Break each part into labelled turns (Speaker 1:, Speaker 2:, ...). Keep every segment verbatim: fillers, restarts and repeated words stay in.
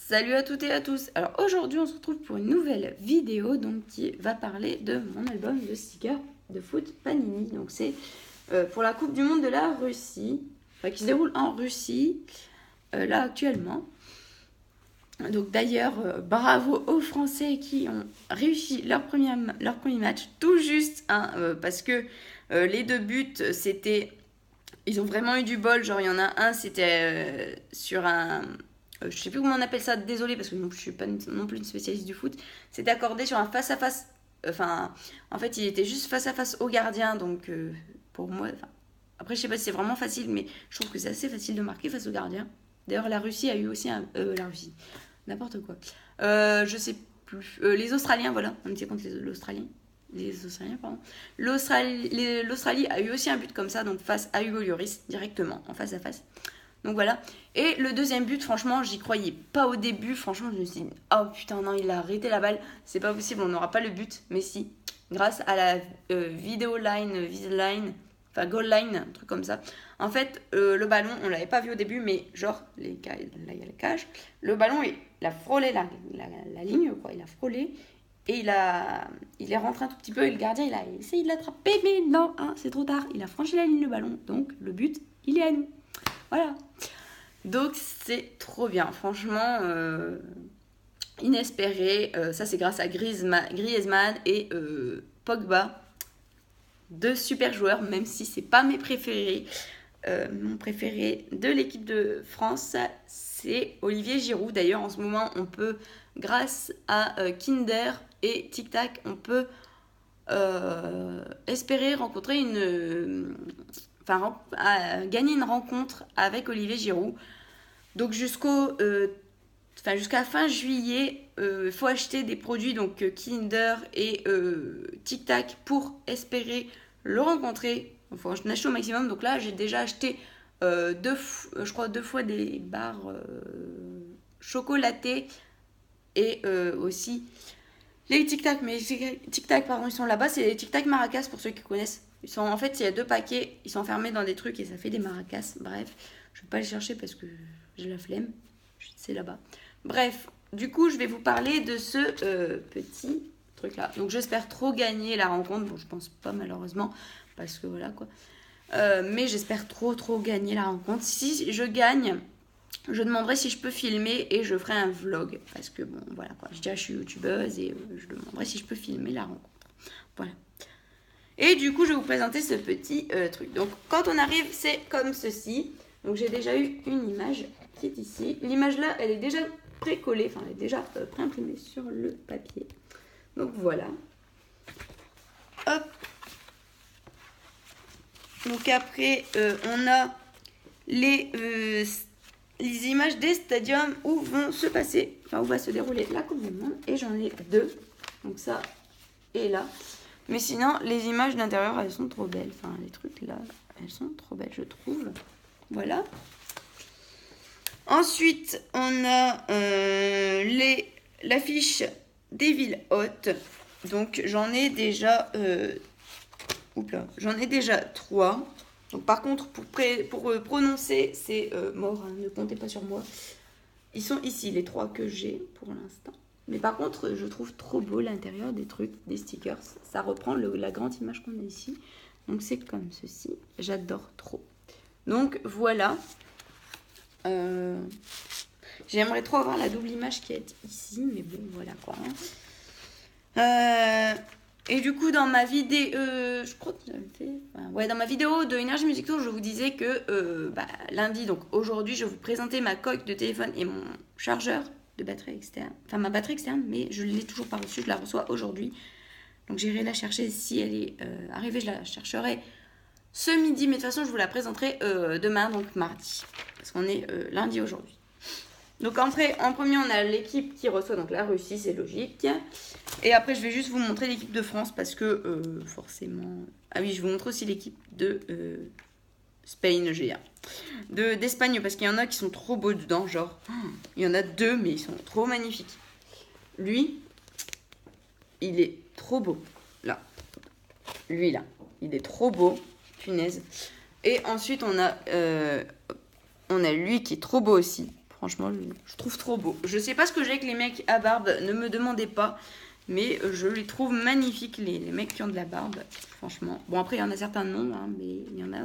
Speaker 1: Salut à toutes et à tous. Alors aujourd'hui on se retrouve pour une nouvelle vidéo donc qui va parler de mon album de stickers de foot Panini. Donc c'est euh, pour la Coupe du Monde de la Russie, enfin, qui se déroule en Russie euh, là actuellement. Donc d'ailleurs euh, bravo aux Français qui ont réussi leur premier, leur premier match tout juste hein, euh, parce que euh, les deux buts c'était, ils ont vraiment eu du bol. Genre il y en a un c'était euh, sur un Euh, je sais plus comment on appelle ça, désolé parce que non, je suis pas non plus une spécialiste du foot. C'était accordé sur un face à face. Enfin, en fait, il était juste face à face au gardien, donc euh, pour moi. Après, je sais pas si c'est vraiment facile, mais je trouve que c'est assez facile de marquer face au gardien. D'ailleurs, la Russie a eu aussi un. Euh, la Russie, n'importe quoi. Euh, je sais plus. Euh, les Australiens, voilà, on était contre les l'Australien. Les Australiens, pardon. L'Australie, L'Australie a eu aussi un but comme ça, donc face à Hugo Lloris, directement, en face à face. Donc voilà. Et le deuxième but, franchement, j'y croyais pas au début. Franchement, je me suis dit, oh putain, non, il a arrêté la balle. C'est pas possible, on n'aura pas le but. Mais si, grâce à la euh, vidéo line, vis line, enfin goal line, un truc comme ça. En fait, euh, le ballon, on l'avait pas vu au début, mais genre, les cages, là il y a les cages. Le ballon, il, il a frôlé la, la, la ligne, quoi. Il a frôlé. Et il, a, il est rentré un tout petit peu. Et le gardien, il a essayé de l'attraper. Mais non, hein, c'est trop tard. Il a franchi la ligne, le ballon. Donc, le but, il est à nous. Voilà. Donc c'est trop bien, franchement, euh, inespéré. Euh, ça c'est grâce à Griezmann, Griezmann et euh, Pogba, deux super joueurs, même si c'est pas mes préférés. Euh, mon préféré de l'équipe de France, c'est Olivier Giroud. D'ailleurs, en ce moment, on peut, grâce à euh, Kinder et Tic Tac, on peut euh, espérer rencontrer une... Euh, enfin, euh, gagner une rencontre avec Olivier Giroud. Donc jusqu'au, euh, enfin jusqu'à fin juillet, il euh, faut acheter des produits donc euh, Kinder et euh, Tic Tac pour espérer le rencontrer. Il faut en acheter au maximum. Donc là, j'ai déjà acheté euh, deux, je crois deux fois des barres euh, chocolatées et euh, aussi les Tic Tac. Mais les Tic Tac, pardon, ils sont là-bas. C'est les Tic Tac Maracas pour ceux qui connaissent. Ils sont, en fait, il y a deux paquets. Ils sont enfermés dans des trucs et ça fait des maracas. Bref, je ne vais pas les chercher parce que j'ai la flemme. C'est là-bas. Bref, du coup, je vais vous parler de ce euh, petit truc-là. Donc, j'espère trop gagner la rencontre. Bon, je pense pas malheureusement parce que voilà quoi. Euh, mais j'espère trop, trop gagner la rencontre. Si je gagne, je demanderai si je peux filmer et je ferai un vlog. Parce que bon, voilà quoi. Je dirais je suis youtubeuse et euh, je demanderai si je peux filmer la rencontre. Voilà. Et du coup, je vais vous présenter ce petit euh, truc. Donc, quand on arrive, c'est comme ceci. Donc, j'ai déjà eu une image qui est ici. L'image là, elle est déjà pré-collée. Enfin, elle est déjà euh, pré-imprimée sur le papier. Donc, voilà. Hop. Donc, après, euh, on a les, euh, les images des stadiums où vont se passer, enfin, où va se dérouler la Coupe du Monde. Et j'en ai deux. Donc, ça et là. Mais sinon, les images d'intérieur, elles sont trop belles. Enfin, les trucs là, elles sont trop belles, je trouve. Voilà. Ensuite, on a euh, les, l'affiche des villes hautes. Donc, j'en ai déjà... Euh, oupla, j'en ai déjà trois. Donc, par contre, pour, pré, pour euh, prononcer, c'est euh, mort. Hein, ne comptez pas sur moi. Ils sont ici, les trois que j'ai pour l'instant. Mais par contre, je trouve trop beau l'intérieur des trucs, des stickers. Ça reprend le, la grande image qu'on a ici. Donc, c'est comme ceci. J'adore trop. Donc, voilà. Euh, J'aimerais trop avoir la double image qui est ici. Mais bon, voilà quoi. Euh, et du coup, dans ma vidéo... Euh, je crois que j'avais fait... Enfin, ouais, dans ma vidéo de Energy Music Tour, je vous disais que euh, bah, lundi, donc aujourd'hui, je vais vous présenter ma coque de téléphone et mon chargeur de batterie externe, enfin ma batterie externe, mais je ne l'ai toujours pas reçue, je la reçois aujourd'hui. Donc j'irai la chercher si elle est euh, arrivée, je la chercherai ce midi, mais de toute façon je vous la présenterai euh, demain, donc mardi, parce qu'on est euh, lundi aujourd'hui. Donc en, en premier on a l'équipe qui reçoit, donc la Russie, c'est logique. Et après je vais juste vous montrer l'équipe de France, parce que euh, forcément... Ah oui, je vous montre aussi l'équipe de euh, Spain G A. De, d'Espagne, parce qu'il y en a qui sont trop beaux dedans, genre, il y en a deux, mais ils sont trop magnifiques. Lui, il est trop beau, là. Lui, là, il est trop beau, punaise. Et ensuite, on a, euh, on a lui qui est trop beau aussi. Franchement, je, je trouve trop beau. Je sais pas ce que j'ai avec les mecs à barbe, ne me demandez pas. Mais je les trouve magnifiques, les, les mecs qui ont de la barbe. Franchement. Bon, après, il y en a certains non, hein, mais il y en a.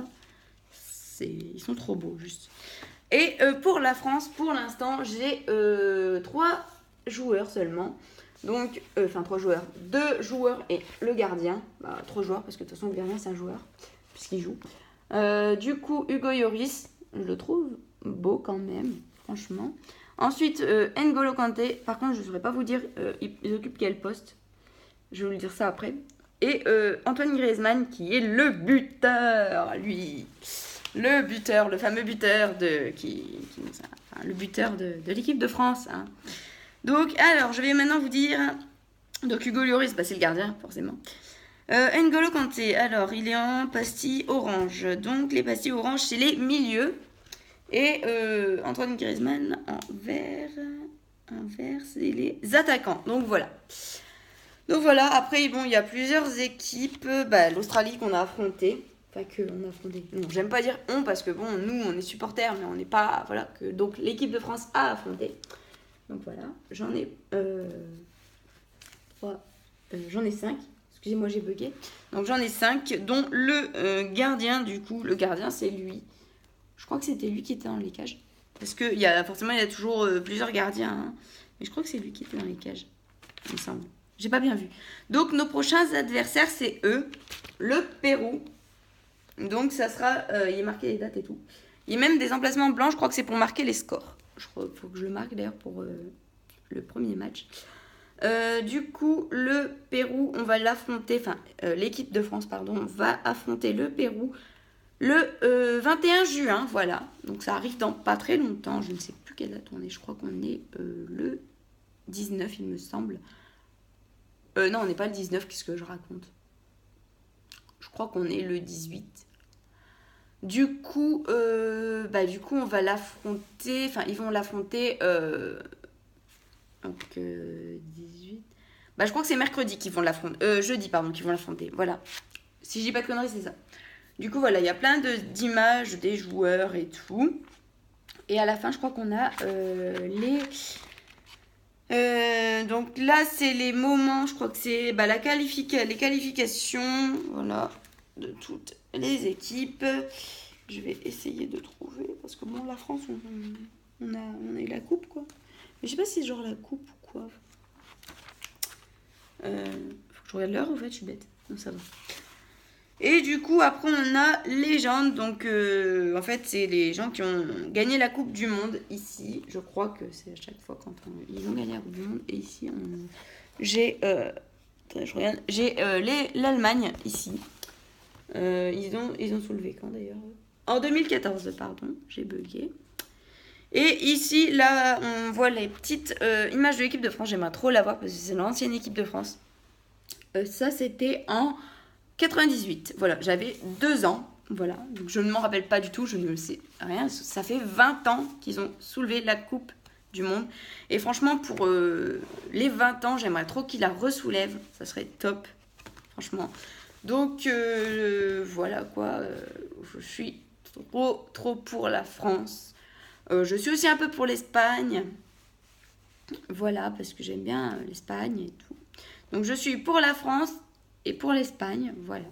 Speaker 1: Ils sont trop beaux, juste. Et euh, pour la France, pour l'instant, j'ai euh, trois joueurs seulement. Donc, enfin, euh, trois joueurs. Deux joueurs et le gardien. Bah, trois joueurs, parce que de toute façon, le gardien, c'est un joueur, puisqu'il joue. Euh, du coup, Hugo Lloris, je le trouve beau quand même, franchement. Ensuite, euh, N'Golo Kanté. Par contre, je ne saurais pas vous dire, euh, il, il occupe quel poste. Je vais vous le dire ça après. Et euh, Antoine Griezmann, qui est le buteur, lui. Le buteur, le fameux buteur de... Qui, qui, enfin, le buteur de, de l'équipe de France. Hein. Donc, alors, je vais maintenant vous dire... Donc, Hugo Lloris, bah, c'est le gardien, forcément. Euh, N'Golo Kanté, alors, il est en pastille orange. Donc, les pastilles orange, c'est les milieux. Et euh, Antoine Griezmann en vert, en vert, c'est les attaquants. Donc voilà. Donc voilà, après, bon, il y a plusieurs équipes. Bah, l'Australie qu'on a affrontée. Enfin, que on a affronté. Non, j'aime pas dire on parce que bon, nous, on est supporters, mais on n'est pas. Voilà, que donc l'équipe de France a affronté. Donc voilà, j'en ai. Euh, trois, euh, j'en ai cinq. Excusez-moi, j'ai bugué. Donc j'en ai cinq, dont le euh, gardien, du coup. Le gardien, c'est lui. Je crois que c'était lui qui était dans les cages. Parce que y a, forcément, il y a toujours euh, plusieurs gardiens. Hein. Mais je crois que c'est lui qui était dans les cages. Il me semble. J'ai pas bien vu. Donc, nos prochains adversaires, c'est eux. Le Pérou. Donc, ça sera... Euh, il est marqué les dates et tout. Il y a même des emplacements blancs. Je crois que c'est pour marquer les scores. Il faut que je le marque d'ailleurs pour euh, le premier match. Euh, du coup, le Pérou, on va l'affronter... Enfin, euh, l'équipe de France, pardon, va affronter le Pérou... Le euh, vingt et un juin, voilà. Donc ça arrive dans pas très longtemps. Je ne sais plus quelle date on est. Je crois qu'on est euh, le dix-neuf, il me semble. Euh, non, on n'est pas le dix-neuf. Qu'est-ce que je raconte? Je crois qu'on est le dix-huit. Du coup, euh, bah, du coup, on va l'affronter. Enfin, ils vont l'affronter. Euh, donc, euh, dix-huit. Bah, je crois que c'est mercredi qu'ils vont l'affronter. Euh, jeudi, pardon, qu'ils vont l'affronter. Voilà. Si je dis pas de conneries, c'est ça. Du coup, voilà, il y a plein de, d'images des joueurs et tout. Et à la fin, je crois qu'on a euh, les... Euh, donc là, c'est les moments, je crois que c'est bah, la qualifica- les qualifications, voilà, de toutes les équipes. Je vais essayer de trouver, parce que bon, la France, on, on, a, on a eu la coupe, quoi. Mais je sais pas si c'est genre la coupe ou quoi. Euh, faut que je regarde l'heure, en fait, je suis bête. Non, ça va. Et du coup, après, on a légende. Donc, euh, en fait, c'est les gens qui ont gagné la Coupe du Monde ici. Je crois que c'est à chaque fois quand on... ils ont gagné la Coupe du Monde. Et ici, on... j'ai... Euh... Attendez, je regarde. J'ai euh, les... l'Allemagne ici. Euh, ils, ont... ils ont soulevé quand d'ailleurs? En deux mille quatorze, pardon. J'ai bugué. Et ici, là, on voit les petites euh, images de l'équipe de France. J'aimerais trop la voir parce que c'est l'ancienne équipe de France. Euh, ça, c'était en... quatre-vingt-dix-huit, voilà, j'avais deux ans, voilà, donc je ne m'en rappelle pas du tout, je ne sais rien, ça fait vingt ans qu'ils ont soulevé la Coupe du Monde, et franchement, pour euh, les vingt ans, j'aimerais trop qu'ils la ressoulèvent, ça serait top, franchement, donc euh, voilà quoi, euh, je suis trop, trop pour la France, euh, je suis aussi un peu pour l'Espagne, voilà, parce que j'aime bien l'Espagne et tout, donc je suis pour la France, et pour l'Espagne, voilà.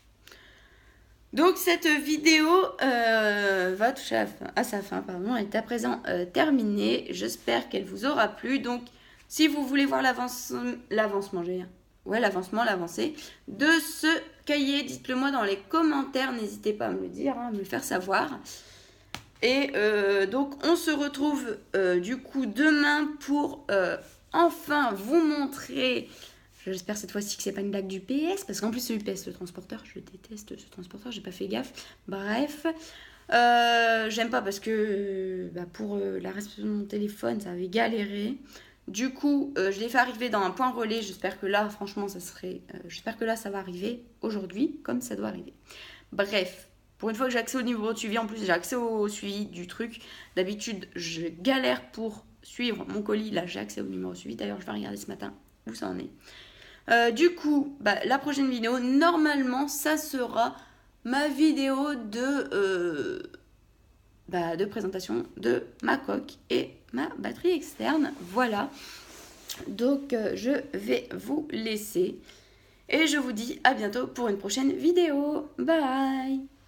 Speaker 1: Donc cette vidéo euh, va toucher à, fin, à sa fin, pardon, elle est à présent euh, terminée. J'espère qu'elle vous aura plu. Donc si vous voulez voir l'avance, l'avancement, j'ai ouais, l'avancement, l'avancée de ce cahier, dites-le moi dans les commentaires. N'hésitez pas à me le dire, hein, à me le faire savoir. Et euh, donc on se retrouve euh, du coup demain pour euh, enfin vous montrer... J'espère cette fois-ci que c'est pas une blague du P S, parce qu'en plus c'est U P S le transporteur, je déteste ce transporteur, j'ai pas fait gaffe. Bref, euh, j'aime pas parce que bah, pour euh, la réception de mon téléphone, ça avait galéré. Du coup, euh, je l'ai fait arriver dans un point relais. J'espère que là, franchement, ça serait, euh, j'espère que là, ça va arriver aujourd'hui, comme ça doit arriver. Bref, pour une fois que j'ai accès au numéro de suivi, en plus j'ai accès au suivi du truc. D'habitude, je galère pour suivre mon colis. Là, j'ai accès au numéro de suivi. D'ailleurs, je vais regarder ce matin où ça en est. Euh, du coup, bah, la prochaine vidéo, normalement, ça sera ma vidéo de, euh, bah, de présentation de ma coque et ma batterie externe. Voilà, donc euh, je vais vous laisser et je vous dis à bientôt pour une prochaine vidéo. Bye.